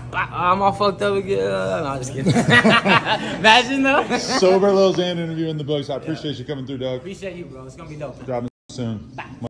I'm all fucked up again. No, I'm just kidding. Imagine though. Sober Lil Xan interview in the books. I appreciate you coming through, dog. Appreciate you, bro. It's gonna be dope. Dropping soon. Bye.